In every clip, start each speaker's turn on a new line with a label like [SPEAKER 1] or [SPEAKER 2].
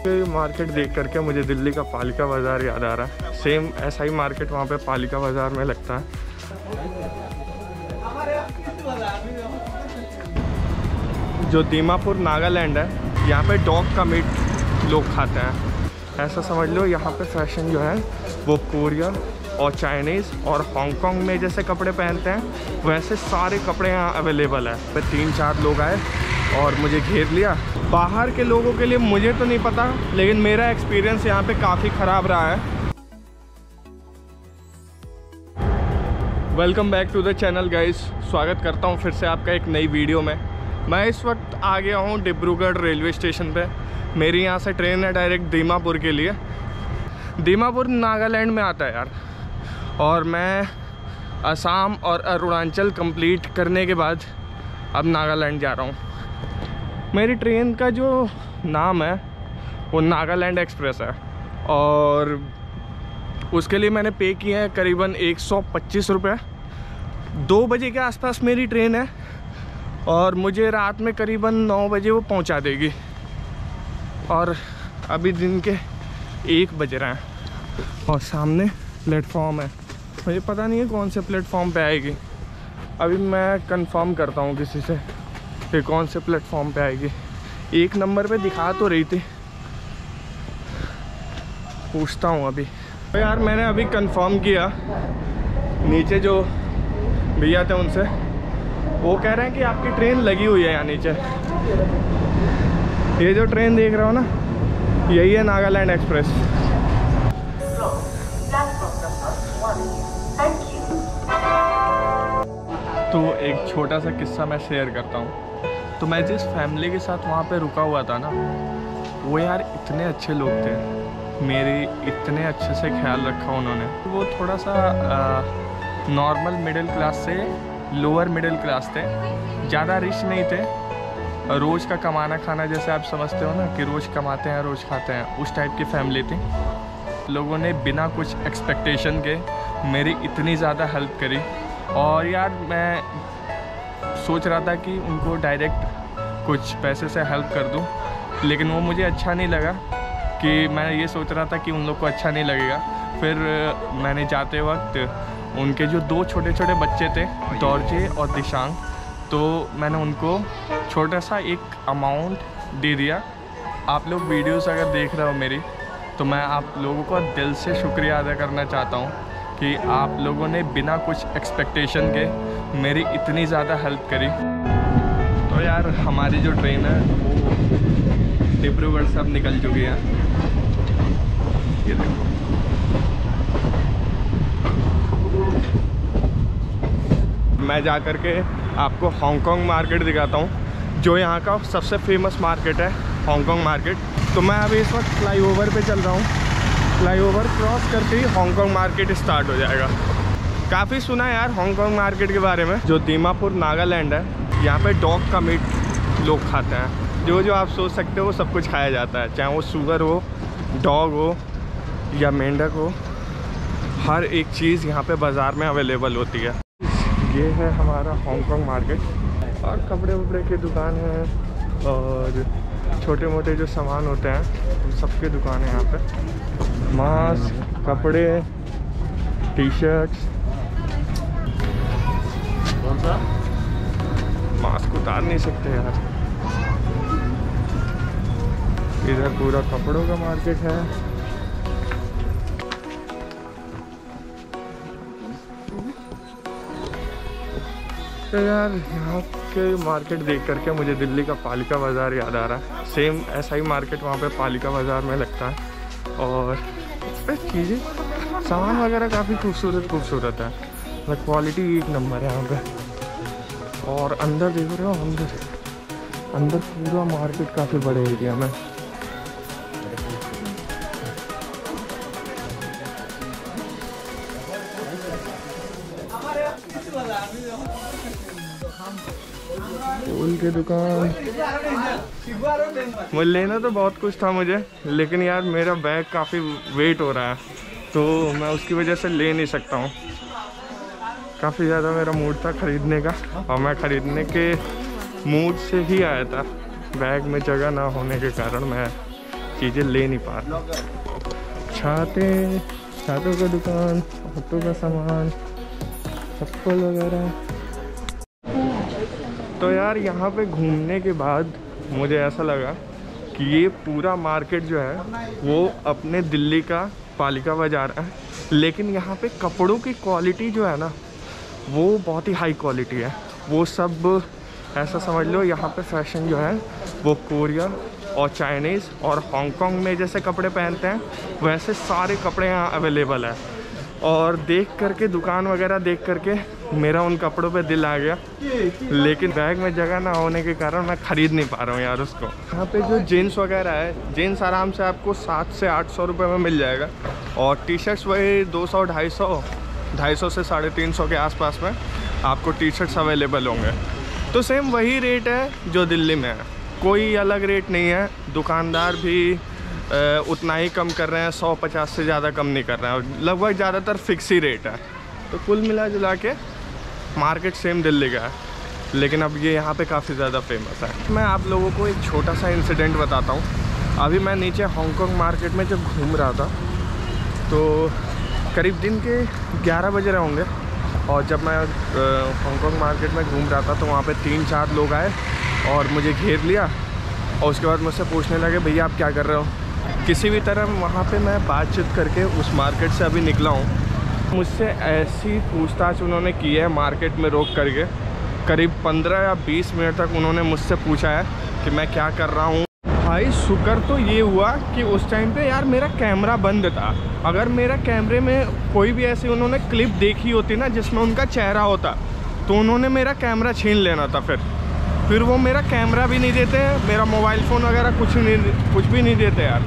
[SPEAKER 1] Market देख करके मुझे दिल्ली का पालिका बाज़ार याद आ रहा है। सेम ऐसा ही मार्केट वहाँ पे पालिका बाज़ार में लगता है। जो दीमापुर नागालैंड है, यहाँ पे डॉग का मीट लोग खाते हैं। ऐसा समझ लो यहाँ पे फैशन जो है वो कोरिया और चाइनीज़ और हांगकांग में जैसे कपड़े पहनते हैं वैसे सारे कपड़े यहाँ अवेलेबल है। पे 3-4 लोग आए और मुझे घेर लिया। बाहर के लोगों के लिए मुझे तो नहीं पता, लेकिन मेरा एक्सपीरियंस यहाँ पे काफ़ी ख़राब रहा है। Welcome back to the channel guys, स्वागत करता हूँ फिर से आपका एक नई वीडियो में। मैं इस वक्त आ गया हूँ डिब्रूगढ़ रेलवे स्टेशन पे। मेरी यहाँ से ट्रेन है डायरेक्ट दीमापुर के लिए। दीमापुर नागालैंड में आता है यार, और मैं असम और अरुणाचल कंप्लीट करने के बाद अब नागालैंड जा रहा हूँ। मेरी ट्रेन का जो नाम है वो नागालैंड एक्सप्रेस है और उसके लिए मैंने पे किया है करीबन 125 रुपये। 2 बजे के आसपास मेरी ट्रेन है और मुझे रात में करीबन 9 बजे वो पहुंचा देगी। और अभी दिन के 1 बज रहे हैं और सामने प्लेटफॉर्म है। मुझे पता नहीं है कौन से प्लेटफॉर्म पे आएगी। अभी मैं कंफर्म करता हूँ किसी से कि कौन से प्लेटफॉर्म पे आएगी। 1 नंबर पे दिखा तो रही थी, पूछता हूँ अभी। तो यार मैंने अभी कंफर्म किया, नीचे जो भैया थे उनसे, वो कह रहे हैं कि आपकी ट्रेन लगी हुई है यहाँ नीचे। ये जो ट्रेन देख रहे हो ना, यही है नागालैंड एक्सप्रेस। तो एक छोटा सा किस्सा मैं शेयर करता हूँ। तो मैं जिस फैमिली के साथ वहाँ पे रुका हुआ था ना, वो यार इतने अच्छे लोग थे, मेरी इतने अच्छे से ख्याल रखा उन्होंने। वो थोड़ा सा नॉर्मल मिडिल क्लास से लोअर मिडिल क्लास थे, ज़्यादा रिच नहीं थे। रोज़ का कमाना खाना जैसे आप समझते हो ना कि रोज़ कमाते हैं रोज़ खाते हैं, उस टाइप की फैमिली थी। लोगों ने बिना कुछ एक्सपेक्टेशन के मेरी इतनी ज़्यादा हेल्प करी। और यार मैं सोच रहा था कि उनको डायरेक्ट कुछ पैसे से हेल्प कर दूं, लेकिन वो मुझे अच्छा नहीं लगा। कि मैं ये सोच रहा था कि उन लोग को अच्छा नहीं लगेगा। फिर मैंने जाते वक्त उनके जो 2 छोटे छोटे बच्चे थे, दौरजे और दिशांग, तो मैंने उनको छोटा सा एक अमाउंट दे दिया। आप लोग वीडियोस अगर देख रहे हो मेरी, तो मैं आप लोगों को दिल से शुक्रिया अदा करना चाहता हूँ कि आप लोगों ने बिना कुछ एक्सपेक्टेशन के मेरी इतनी ज़्यादा हेल्प करी। तो यार हमारी जो ट्रेन है वो डिब्रूगढ़ से अब निकल चुकी है। ये देखो, मैं जा कर के आपको हांगकांग मार्केट दिखाता हूँ, जो यहाँ का सबसे फेमस मार्केट है, हांगकांग मार्केट। तो मैं अभी इस वक्त फ्लाईओवर पे चल रहा हूँ। फ्लाईओवर क्रॉस करके ही हांगकांग मार्केट स्टार्ट हो जाएगा। काफ़ी सुना है यार हांगकांग मार्केट के बारे में। जो दीमापुर नागालैंड है, यहाँ पे डॉग का मीट लोग खाते हैं। जो आप सोच सकते हो वो सब कुछ खाया जाता है, चाहे वो सुअर हो, डॉग हो या मेंढक हो। हर एक चीज़ यहाँ पे बाज़ार में अवेलेबल होती है। ये है हमारा हांगकांग मार्केट, और कपड़े वपड़े की दुकान है और छोटे मोटे जो सामान होते हैं उन सबके दुकान है यहाँ पे। मास्क, कपड़े, टी-शर्ट्स। कौन सा मास्क उतार नहीं सकते यार। इधर पूरा कपड़ों का मार्केट है। तो यार यहाँ के मार्केट देख करके मुझे दिल्ली का पालिका बाज़ार याद आ रहा है। सेम ऐसा ही मार्केट वहाँ पे पालिका बाज़ार में लगता है। और चीज़ें, सामान वगैरह काफ़ी खूबसूरत है, मतलब क्वालिटी 1 नंबर है यहाँ पे। और अंदर देख रहे हो, अंदर पूरा मार्केट काफ़ी बड़े एरिया में। फूल की दुकान। मुझे लेना तो बहुत कुछ था मुझे, लेकिन यार मेरा बैग काफ़ी वेट हो रहा है, तो मैं उसकी वजह से ले नहीं सकता हूँ। काफ़ी ज़्यादा मेरा मूड था ख़रीदने का, और मैं ख़रीदने के मूड से ही आया था। बैग में जगह ना होने के कारण मैं चीज़ें ले नहीं पा रहा। छातों का दुकान, ऑटो का सामान, चप्पल वगैरह। तो यार यहाँ पे घूमने के बाद मुझे ऐसा लगा कि ये पूरा मार्केट जो है वो अपने दिल्ली का पालिका बाज़ार है, लेकिन यहाँ पे कपड़ों की क्वालिटी जो है ना वो बहुत ही हाई क्वालिटी है। वो सब ऐसा समझ लो यहाँ पे फैशन जो है वो कोरिया और चाइनीज़ और हांगकांग में जैसे कपड़े पहनते हैं वैसे सारे कपड़े यहाँ अवेलेबल है। और देख करके दुकान वगैरह देख करके मेरा उन कपड़ों पे दिल आ गया, लेकिन बैग में जगह ना होने के कारण मैं ख़रीद नहीं पा रहा हूँ यार उसको। यहाँ पे जो जीन्स वगैरह है, जीन्स आराम से आपको 700 से 800 रुपये में मिल जाएगा, और टी शर्ट्स वही 200 250 से 350 के आसपास में आपको टी शर्ट्स अवेलेबल होंगे। तो सेम वही रेट है जो दिल्ली में है, कोई अलग रेट नहीं है। दुकानदार भी उतना ही कम कर रहे हैं, 150 से ज़्यादा कम नहीं कर रहे हैं, लगभग ज़्यादातर फिक्स ही रेट है। तो कुल मिला जुला के मार्केट सेम दिल्ली का है, लेकिन अब ये यहाँ पे काफ़ी ज़्यादा फेमस है। मैं आप लोगों को एक छोटा सा इंसिडेंट बताता हूँ। अभी मैं नीचे हांगकांग मार्केट में जब घूम रहा था तो करीब दिन के 11 बजे रहे होंगे, और जब मैं हांगकांग मार्केट में घूम रहा था तो वहाँ पे 3-4 लोग आए और मुझे घेर लिया, और उसके बाद मुझसे पूछने लगे भैया आप क्या कर रहे हो। किसी भी तरह वहाँ पे मैं बातचीत करके उस मार्केट से अभी निकला हूँ। मुझसे ऐसी पूछताछ उन्होंने की है मार्केट में रोक करके, करीब 15 या 20 मिनट तक उन्होंने मुझसे पूछा है कि मैं क्या कर रहा हूँ। भाई शुक्र तो ये हुआ कि उस टाइम पे यार मेरा कैमरा बंद था। अगर मेरा कैमरे में कोई भी ऐसी उन्होंने क्लिप देखी होती ना जिसमें उनका चेहरा होता, तो उन्होंने मेरा कैमरा छीन लेना था। फिर वो मेरा कैमरा भी नहीं देते, मेरा मोबाइल फ़ोन वगैरह कुछ भी नहीं देते यार।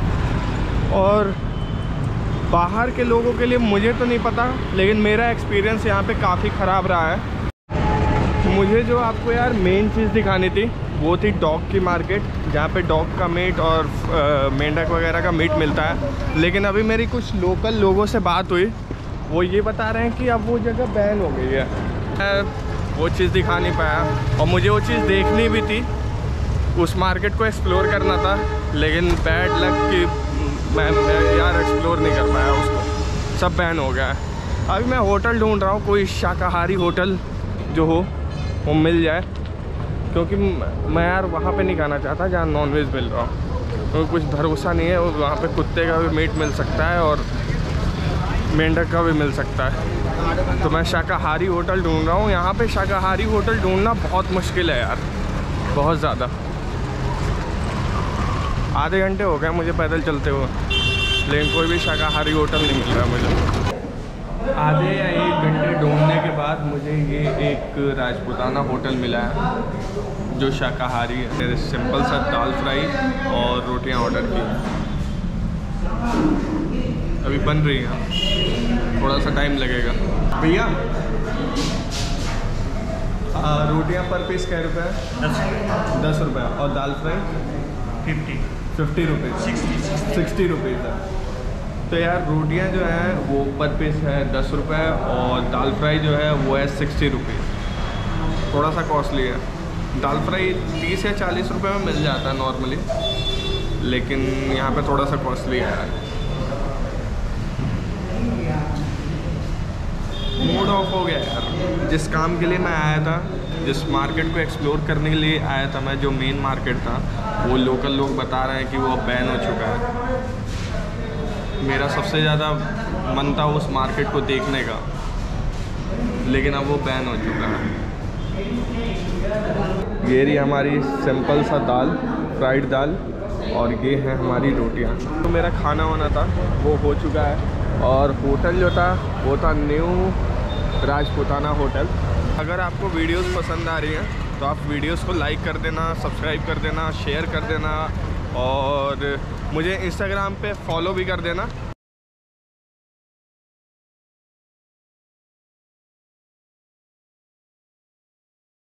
[SPEAKER 1] और बाहर के लोगों के लिए मुझे तो नहीं पता, लेकिन मेरा एक्सपीरियंस यहाँ पे काफ़ी ख़राब रहा है। मुझे जो आपको यार मेन चीज़ दिखानी थी वो थी डॉग की मार्केट, जहाँ पे डॉग का मीट और मेंढक वगैरह का मीट मिलता है। लेकिन अभी मेरी कुछ लोकल लोगों से बात हुई, वो ये बता रहे हैं कि अब वो जगह बैन हो गई है। वो चीज़ दिखा नहीं पाया, और मुझे वो चीज़ देखनी भी थी, उस मार्केट को एक्सप्लोर करना था, लेकिन बैड लक कि मैं यार एक्सप्लोर नहीं कर पाया उसको, सब बैन हो गया है। अभी मैं होटल ढूंढ रहा हूँ, कोई शाकाहारी होटल जो हो वो मिल जाए, क्योंकि मैं यार वहाँ पे नहीं खाना चाहता जहाँ नॉनवेज मिल रहा हो, क्योंकि कुछ भरोसा नहीं है। वहाँ पे कुत्ते का भी मीट मिल सकता है और मेंढक का भी मिल सकता है। तो मैं शाकाहारी होटल ढूंढ रहा हूँ। यहाँ पे शाकाहारी होटल ढूंढना बहुत मुश्किल है यार, बहुत ज़्यादा। आधे घंटे हो गए मुझे पैदल चलते हुए, लेकिन कोई भी शाकाहारी होटल नहीं मिल रहा मुझे। आधे या 1 घंटे ढूंढने के बाद मुझे ये एक राजपूताना होटल मिला है जो शाकाहारी है। सिंपल सा दाल फ्राई और रोटियां ऑर्डर की, अभी बन रही हैं, थोड़ा सा टाइम लगेगा। भैया रोटियां पर पीस क्या रुपये है? 10 रुपये। और दाल फ्राई 50 रुपये, 60 रुपीज़ है। तो यार रोटियां जो हैं वो पर पीस है 10 रुपये, और दाल फ्राई जो है वो है 60 रुपीज़। थोड़ा सा कॉस्टली है। दाल फ्राई 30 या 40 रुपये में मिल जाता है नॉर्मली, लेकिन यहाँ पे थोड़ा सा कॉस्टली है। मूड ऑफ हो गया यार। जिस काम के लिए मैं आया था, जिस मार्केट को एक्सप्लोर करने के लिए आया था मैं, जो मेन मार्केट था, वो लोकल लोग बता रहे हैं कि वो बैन हो चुका है। मेरा सबसे ज़्यादा मन था उस मार्केट को देखने का, लेकिन अब वो बैन हो चुका है। ये रही हमारी सिंपल सा दाल, फ्राइड दाल, और ये है हमारी रोटियां। तो मेरा खाना वाना था वो हो चुका है, और होटल जो था वो था न्यू राजपूताना होटल। अगर आपको वीडियोस पसंद आ रही हैं तो आप वीडियोस को लाइक कर देना, सब्सक्राइब कर देना, शेयर कर देना, और मुझे इंस्टाग्राम पे फॉलो भी कर देना।